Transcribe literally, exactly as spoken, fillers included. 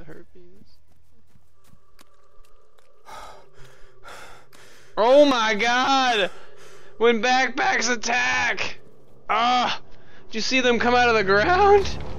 herpes. Oh my god! When backpacks attack! Ah! Did you see them come out of the ground?